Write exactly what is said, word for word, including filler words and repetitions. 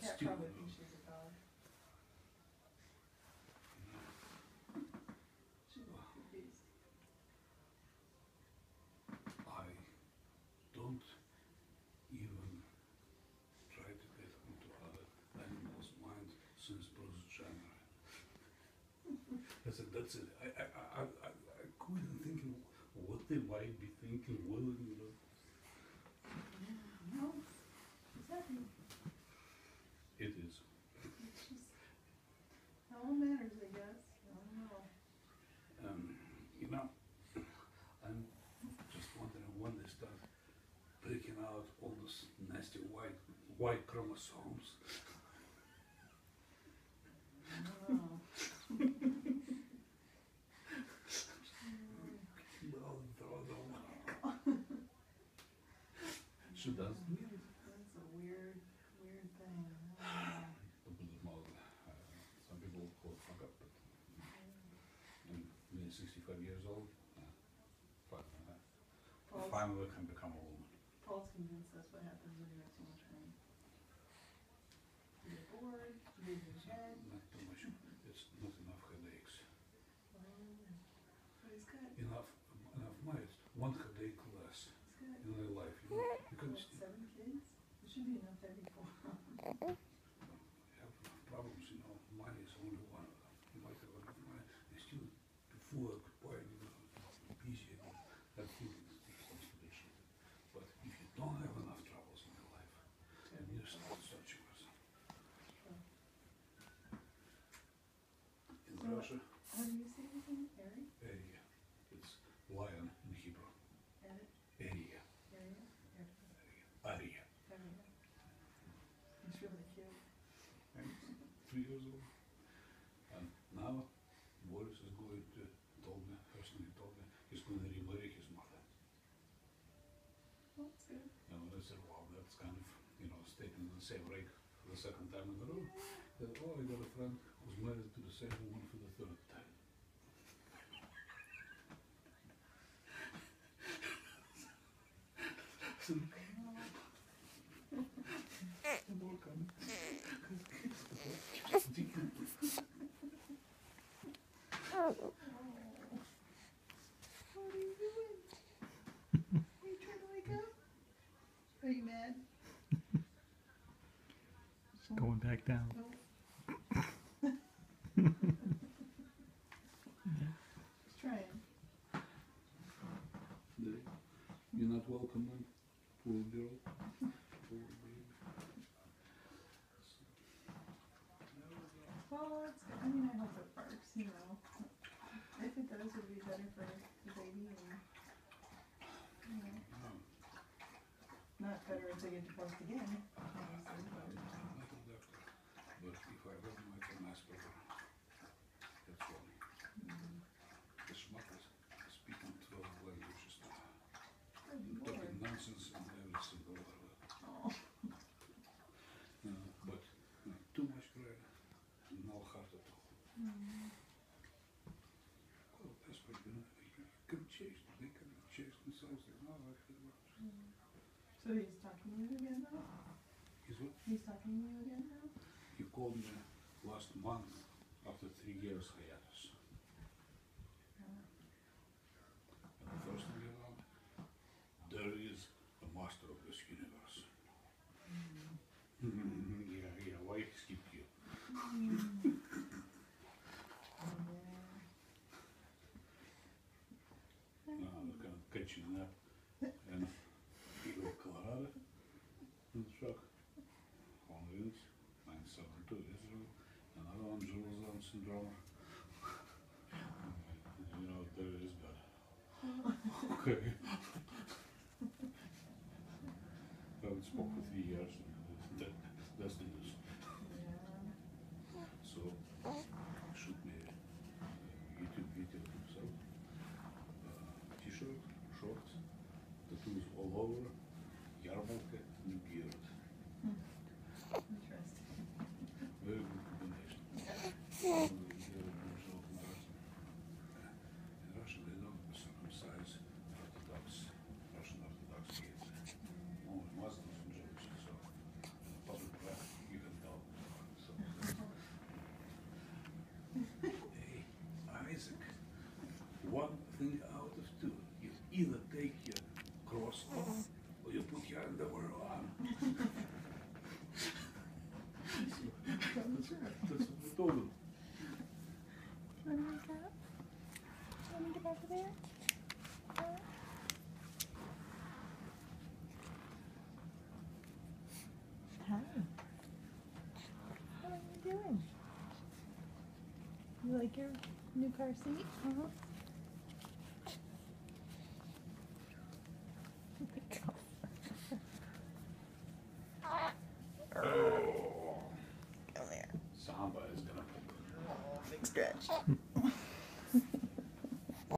cat still, probably you know, thinks she's a dog. She's a good beast. I don't even try to get into other animals' mind since Bruce Jenner. That's it. That's it. I, I, I, I, I couldn't think what they might be thinking. What, you know. Yeah, no, she's happy. It is. It's just all matters, I guess. I don't know. Um, you know, I'm just wondering when they start breaking out all those nasty white white chromosomes. I don't know. Well, throw them out. She does. That's a weird, weird thing. I don't know. Uh, some people call it fuck up, but I'm being sixty-five years old, uh, but, uh, Paul's, finally can become a woman. Paul's convinced that's what happens when you have too much rain. You get bored, you lose your head. Not too much. It's not enough headaches. Well, but it's good. Enough, enough mice. One headache less It's good. in my life. You know, What, because seven kids? There should be enough there before. you have enough problems. You know, money is only one of them. You might have enough money, and still before I could buy, you know, easy and that thing starts to be shit. But if you don't have enough troubles in your life, and you start searching for some. In So- Russia, How do you say his name? Harry? area. It's lion in Hebrew. Eric? Area. Area? Eric? Aria. Harry. He's really cute. And he's three years old. And now Boris is going to, told me, personally told me, he's going to remarry his mother. Oh, that's good. And I said, wow, that's kind of, you know, staying in the same rank for the second time in a row. He said, oh, I got a friend who's married to the same woman for the third time. So, more coming. What are you doing? Are you trying to wake up? Are you mad? It's going back down. No. Just trying. You're not welcome, man. Poor girl. Poor baby. Well, it's good. I mean, I hope it works, you know. If it does, it'll be better for the baby and, you know, Oh, not better if they get divorced again, obviously, but. I'm not a doctor, but if I were my master, that's all. Mm, The schmuck is speaking twelve languages now. good Talking lord. nonsense in every single one of them. Oh, Uh, but uh, too much credit, no heart at all. mm, Well, that's what you know. You can chase, they can chase themselves. They know how it works. mm. So he's talking to you again now? Is what He's talking to you again now? he called me last month after three years hiatus. Uh, And the first thing you know, there is a master of this universe. mm, yeah, yeah, why skip you? mm. Yeah. Uh, kind of catching up and Eagle, Colorado, in the truck. One wheels, nine seven two Israel, another one Jerusalem syndrome. You know, there is God. Okay. I haven't spoke for three years, and that, that's the news. Yeah. So, shoot me a YouTube video of himself. Uh, T-shirt, shorts, tattoos all over, yarmulke and beard. Interesting. Very good combination. Yeah. Very good original comparison. In Russia, they don't circumcise Orthodox, Russian Orthodox kids. Only Muslims and Jews. So, in public life, you can tell underwear on. that's, that's what we told him. Wanna wake up? Wanna get out of there? Huh? Hi. What are you doing? You like your new car seat? Uh-huh. Come here. Samba is gonna put Big stretch.